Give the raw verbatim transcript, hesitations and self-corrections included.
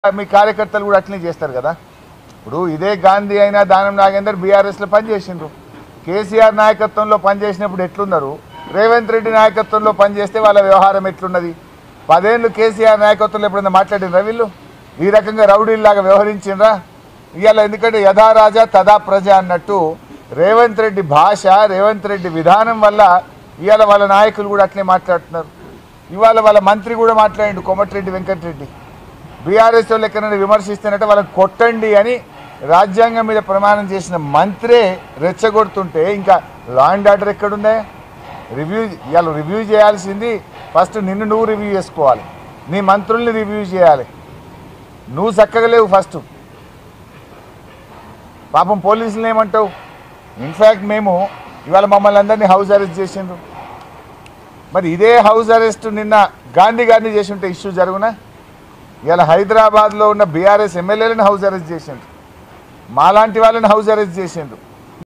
మీ కార్యకర్తలు కూడా అట్లనే చేస్తారు కదా. ఇప్పుడు ఇదే గాంధీ అయినా దానం నాగేందర్ బీఆర్ఎస్లో పనిచేసిండ్రు. కేసీఆర్ నాయకత్వంలో పనిచేసినప్పుడు ఎట్లున్నారు, రేవంత్ రెడ్డి నాయకత్వంలో పనిచేస్తే వాళ్ళ వ్యవహారం ఎట్లున్నది? పదేళ్ళు కేసీఆర్ నాయకత్వంలో ఎప్పుడైనా మాట్లాడినరా వీళ్ళు? ఈ రకంగా రౌడీల్లాగా వ్యవహరించిండ్రా? ఇవాళ ఎందుకంటే యథా రాజా తదా ప్రజ అన్నట్టు రేవంత్ రెడ్డి భాష, రేవంత్ రెడ్డి విధానం వల్ల ఇవాళ వాళ్ళ నాయకులు కూడా అట్లే మాట్లాడుతున్నారు. ఇవాళ వాళ్ళ మంత్రి కూడా మాట్లాడిండు, కోమటిరెడ్డి వెంకటరెడ్డి. బీఆర్ఎస్ వాళ్ళు ఎక్కడైనా విమర్శిస్తున్నట్టే వాళ్ళని కొట్టండి అని రాజ్యాంగం మీద ప్రమాణం చేసిన మంత్రే రెచ్చగొడుతుంటే ఇంకా లా అండ్ ఆర్డర్ ఎక్కడుందే? రివ్యూ ఇవాళ రివ్యూ చేయాల్సింది ఫస్ట్ నిన్ను నువ్వు రివ్యూ చేసుకోవాలి, నీ మంత్రుల్ని రివ్యూ చేయాలి. నువ్వు చక్కగా లేవు ఫస్ట్. పాపం పోలీసులు ఏమంటావు? ఇన్ఫ్యాక్ట్ మేము ఇవాళ మమ్మల్ని అందరినీ హౌస్ అరెస్ట్ చేసిండ్రు. మరి ఇదే హౌస్ అరెస్ట్ నిన్న గాంధీ గారిని చేసి ఉంటే ఇష్యూ జరుగునా? ఇవాళ హైదరాబాద్లో ఉన్న బీఆర్ఎస్ ఎమ్మెల్యేలను హౌస్ అరెస్ట్ చేసిండ్రు, మాలాంటి వాళ్ళని హౌస్ అరెస్ట్ చేసిండ్రు.